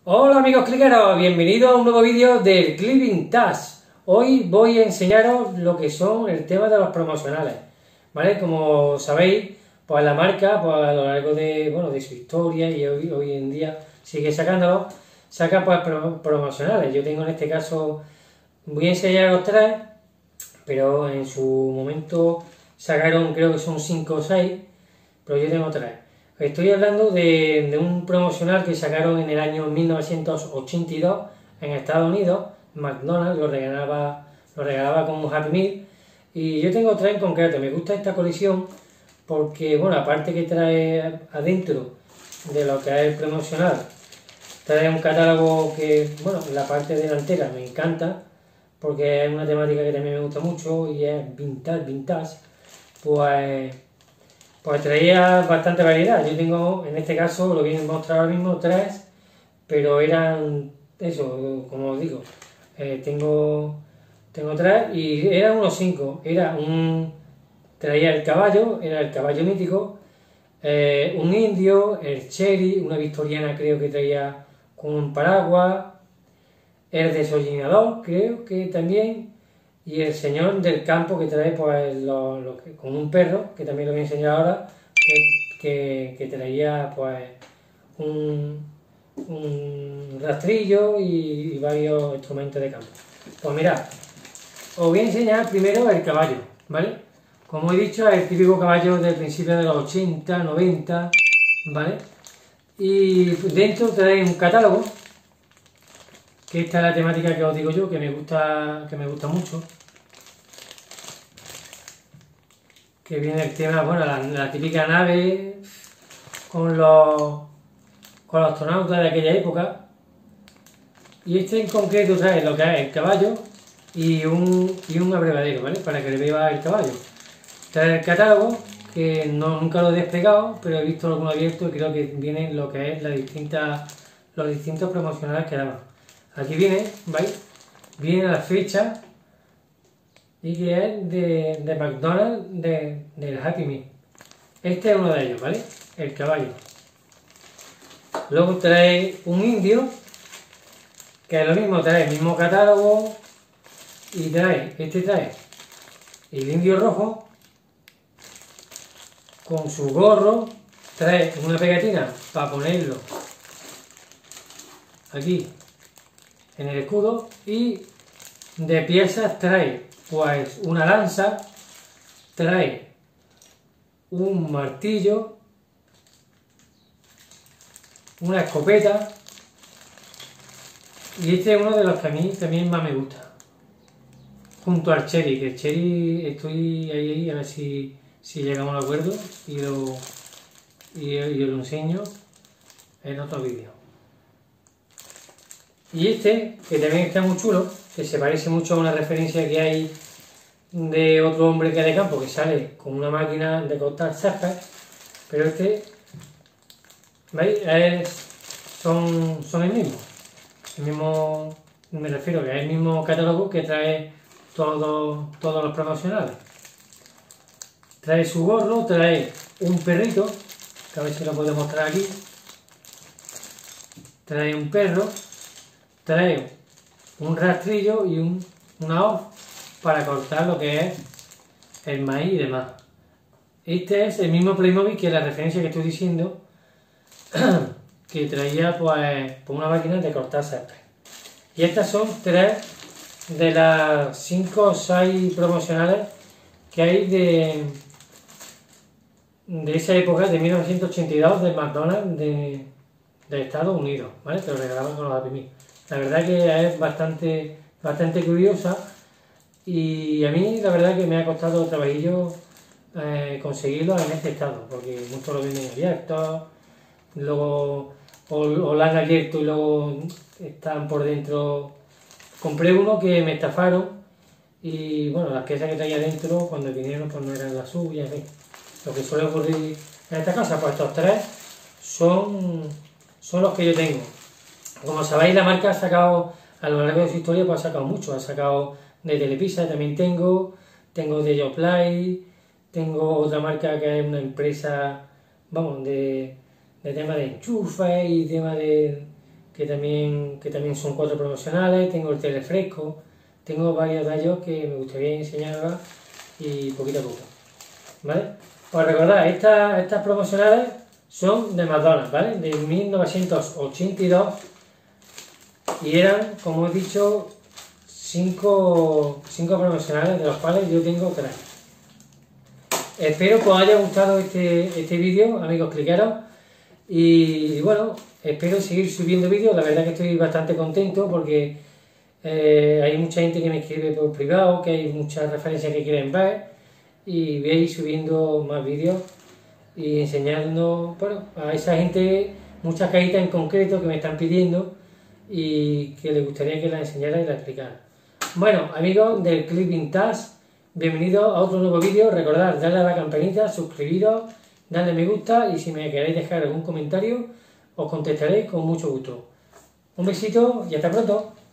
Hola amigos cliqueros, bienvenidos a un nuevo vídeo del Click Vintage. Hoy voy a enseñaros lo que son el tema de los promocionales, ¿vale? Como sabéis, pues la marca, pues a lo largo de, de su historia y hoy en día sigue sacándolo, saca pues promocionales. Yo tengo en este caso, voy a enseñaros tres, pero en su momento sacaron, creo que son 5 o 6, pero yo tengo tres. Estoy hablando de un promocional que sacaron en el año 1982 en Estados Unidos. McDonald's lo regalaba como un Happy Meal. Y yo tengo tres en concreto. Me gusta esta colección porque, bueno, aparte que trae adentro de lo que es el promocional, trae un catálogo que, bueno, la parte delantera me encanta porque es una temática que también me gusta mucho y es vintage. Pues traía bastante variedad. Yo tengo, en este caso, lo que he mostrado ahora mismo, 3, pero eran, eso, como os digo, tengo 3 y eran unos 5. Traía el caballo, era el caballo mítico, un indio, el cherry, una victoriana creo que traía con un paraguas, el desollinador creo que también, y el señor del campo que trae pues con un perro, que también lo voy a enseñar ahora, que traía pues un rastrillo y varios instrumentos de campo. Pues mirad, os voy a enseñar primero el caballo, ¿vale? Como he dicho, es el típico caballo del principio de los 80, 90, ¿vale? Y dentro trae un catálogo, que esta es la temática que os digo yo, que me gusta mucho. Que viene el tema, bueno, la típica nave con los astronautas de aquella época. Y este en concreto trae lo que es el caballo y un abrevadero, ¿vale? Para que le vea el caballo. Trae el catálogo, que nunca lo he despegado, pero he visto alguno abierto y creo que viene lo que es los distintos promocionales que daban. Aquí viene, ¿veis? Viene la fecha y que es de McDonald's del Happy Meal. Este es uno de ellos, ¿vale? El caballo. Luego trae un indio, que es lo mismo, trae el mismo catálogo y trae el indio rojo con su gorro, trae una pegatina para ponerlo aquí en el escudo y de piezas trae pues una lanza, trae un martillo, una escopeta y este es uno de los que a mí también más me gusta, junto al cherry, que el cherry estoy ahí a ver si llegamos a un acuerdo y os lo enseño en otro vídeo. Y este, que también está muy chulo, que se parece mucho a una referencia que hay de otro hombre que de campo, que sale con una máquina de cortar césped, pero este, ¿veis? Son el mismo, me refiero que es el mismo catálogo que trae todos los promocionales. Trae su gorro, trae un perrito, que a ver si lo puedo mostrar aquí, trae un perro, trae un rastrillo y una hoz para cortar lo que es el maíz y demás. Este es el mismo Playmobil que la referencia que estoy diciendo, que traía pues una máquina de cortar césped. Y estas son 3 de las 5 o 6 promocionales que hay de esa época, de 1982, de McDonald's de Estados Unidos, ¿vale? Que lo regalaban con los Happy Meal. La verdad que es bastante curiosa y a mí la verdad que me ha costado trabajillo conseguirlo en este estado, porque muchos lo venden abiertos, luego o lo han abierto y luego están por dentro. Compré uno que me estafaron y bueno, las piezas que traía dentro cuando vinieron pues no eran las suyas, en fin. Lo que suele ocurrir en esta casa, pues estos 3 son los que yo tengo. Como sabéis, la marca ha sacado, a lo largo de su historia, pues ha sacado mucho. Ha sacado de Telepizza, también tengo de Yoplait, tengo otra marca que es una empresa, vamos, de tema de enchufe y tema que que también son 4 promocionales, tengo el telefresco, tengo varios de ellos que me gustaría enseñaros y poquito a poco, ¿vale? Os recordad, estas promocionales son de McDonald's, ¿vale? De 1982 y eran, como he dicho, 5 promocionales, de los cuales yo tengo 3. Espero que os haya gustado este vídeo, amigos cliqueros, y bueno, espero seguir subiendo vídeos. La verdad que estoy bastante contento porque hay mucha gente que me escribe por privado, que hay muchas referencias que quieren ver, y voy a ir subiendo más vídeos y enseñando, bueno, a esa gente muchas cajitas en concreto que me están pidiendo y que les gustaría que las enseñara y las explicara. Bueno, amigos del Clip Vintage, bienvenidos a otro nuevo vídeo. Recordad darle a la campanita, suscribiros, darle me gusta y si me queréis dejar algún comentario os contestaré con mucho gusto. Un besito y hasta pronto.